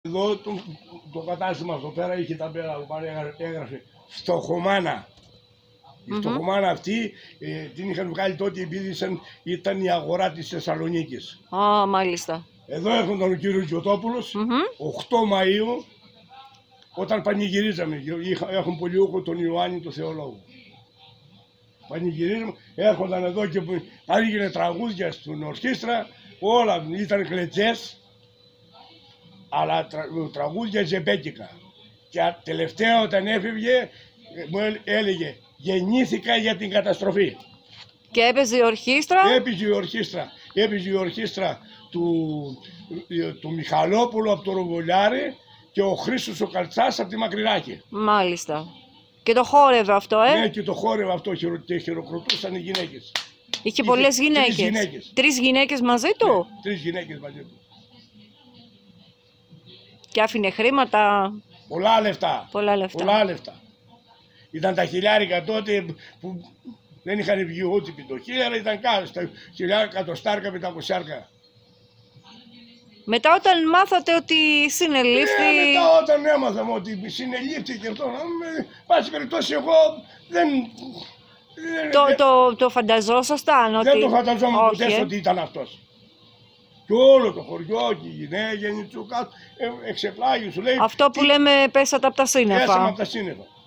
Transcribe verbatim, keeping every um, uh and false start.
Εδώ το, το κατάστημα εδώ πέρα είχε τα πέρα που έγραφε Φτωχομάνα. Η mm-hmm. φτωχομάνα αυτή ε, την είχαν βγάλει τότε επειδή ήταν η αγορά της Θεσσαλονίκης. Α, μάλιστα. Εδώ έρχονταν ο κύριος Γιωτόπουλος, mm-hmm. οκτώ Μαΐου, όταν πανηγυρίζαμε. Έχουν πολιούχο τον Ιωάννη τον Θεολόγο. Πανηγυρίζαμε, έρχονταν εδώ και άργαινε τραγούδια στην ορχήστρα, όλα ήταν κλετσές, αλλά τρα, τραγούδια ζεμπέκικα. Και τελευταία όταν έφευγε μου έλεγε «Γεννήθηκα για την καταστροφή». Και έπαιζε η ορχήστρα. Έπαιζε η ορχήστρα, έπαιζε η ορχήστρα του, του Μιχαλόπουλου από το Ροβολιάρι και ο Χρήστος ο Καλτσάς από τη Μακρυράκη. Μάλιστα. Και το χόρευε αυτό, ε? Ναι, και το χόρευε αυτό και χειροκροτούσαν οι γυναίκες. Είχε πολλές γυναίκες. Τρεις γυναίκες. Τρεις γυναίκες μαζί του. Ναι, τρεις γυναίκες μαζί του. Και άφηνε χρήματα. Πολλά λεφτά. Πολλά λεφτά. Πολλά λεφτά. Ήταν τα χιλιάρικα τότε που δεν είχαν βγει ούτε πιτοχίλιαρα, ήταν κάτω στα χιλιάρικα, κατοστάρικα, πεντακοσιάρικα. Μετά όταν μάθατε ότι συνελήφθη... Ναι, μετά όταν έμαθαμε ότι συνελήφθη και αυτό, με πάση περιπτώσει εγώ δεν... Το, δεν, το, το φανταζόσασταν ότι... Δεν το φανταζόμουν ποτέ ε. ότι ήταν αυτός. Και όλο το χωριό και η γυναίκα, η Τσουκάτ, εξεπλάγει, σου λέει... Αυτό που λέμε πέσατε από τα σύννεφα. Πέσαμε από τα σύννεφα.